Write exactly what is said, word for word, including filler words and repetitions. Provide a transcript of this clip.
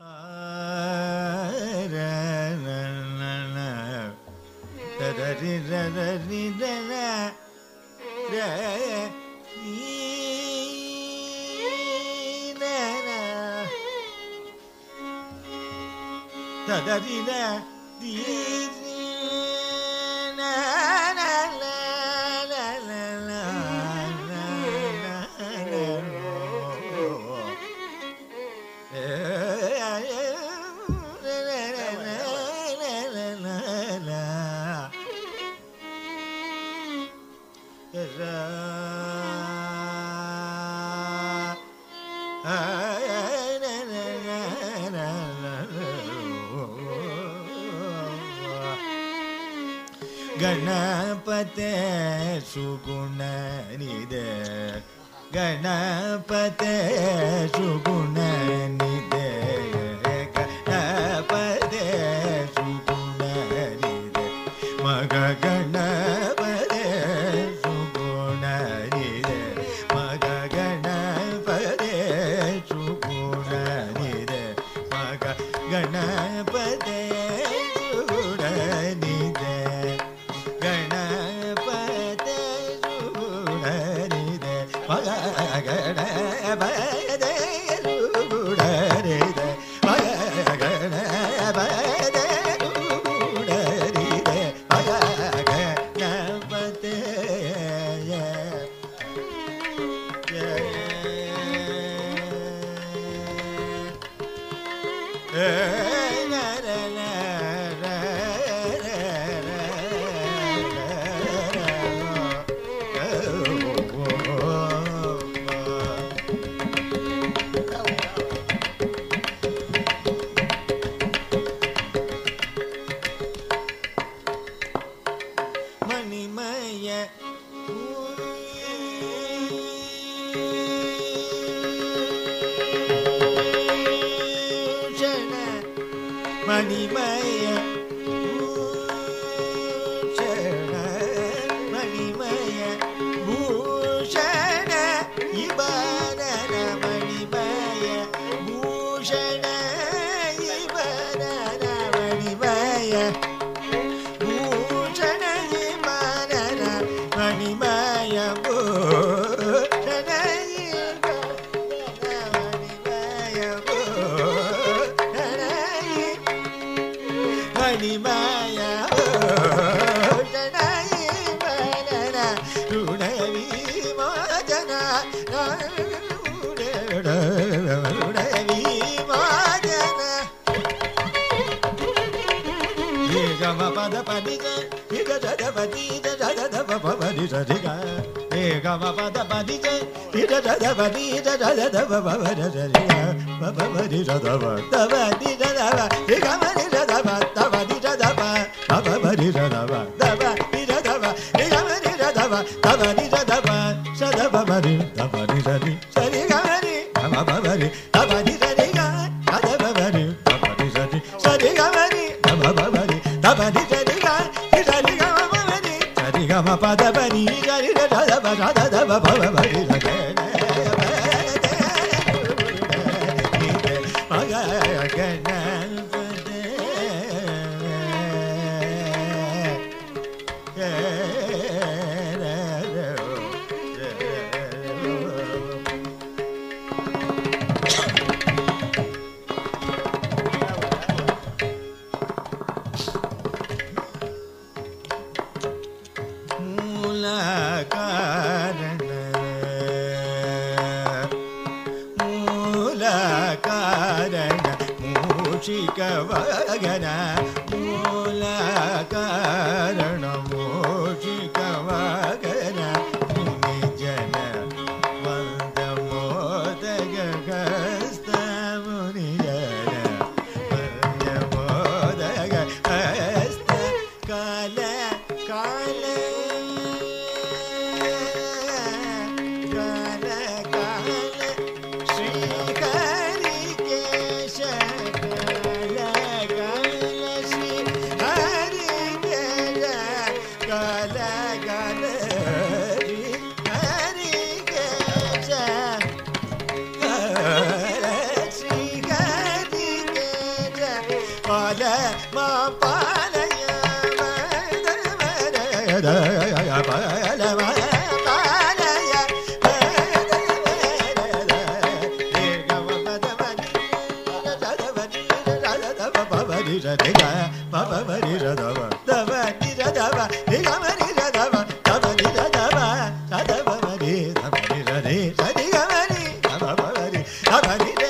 ಗಣಪತೆ ಸುಗುಣ ನಿದೆ ಗಣಪತೆ ಸುಗುಣ ನಿದೆ ಗಣಪತೆ ಸುಗುಣ ನಿದೆ ಮಗ ಗಣಪತೆ ಸುಗುಣ ನಿದೆ ಮಗ ಗಣಪತೆ ಸುಗುಣ ನಿದೆ ಮಗ ಗಣಪತೆ ಸುಗುಣ ನಿದೆ ಗಣಪತೆ ಸುಗುಣರಿದೆ ಮಗ ಗಣಪತೆ ಸುಗುಣರಿದೆ ಮಗ ಗಣಪತೆ ಸುಗುಣರಿದೆ ಮಗ ಗಣಪತೆ மணிமய பூஷண மணிமய பூஷண மணிமய பூஷண இவரண மணிமய பூஷண இவரண மணிமய மணிமய பூஷண மணிமய பூஷண மணிமய பூஷண மனன ருணவி மோஜன ருணவி மோஜன கம பத பதிக இக ஜட பதி ஜட ஜட பவதி சரிக ஏகம பத பதி ஜ இக ஜட பதி ஜட ஜட பவதி சரிக பவதி ஜட பவதி ஜட ஏகம ஜட பவதி ஜட பவதி ஜட பவதி ஜட ஏகம ஜட பவதி ஜட சத பவதி பவதி சரி சரி கமரி கம பவதி பவதி சரிக சத பவதி பவதி சரி சரி கமரி கம பவதி பவதி சரிக சரி கம பவதி சரி கம பத பதி சரி சத பத பவ பவதி சகன மக கணபதே மூஷிகவகன மூல காரண மூஷிகவகன முனி ஜன வந்த மோதக கஸ்த முனி ஜன வந்த மோதக கஸ்த கால கால கால கால ஸ்ரீ ஹரிகேஷ Baba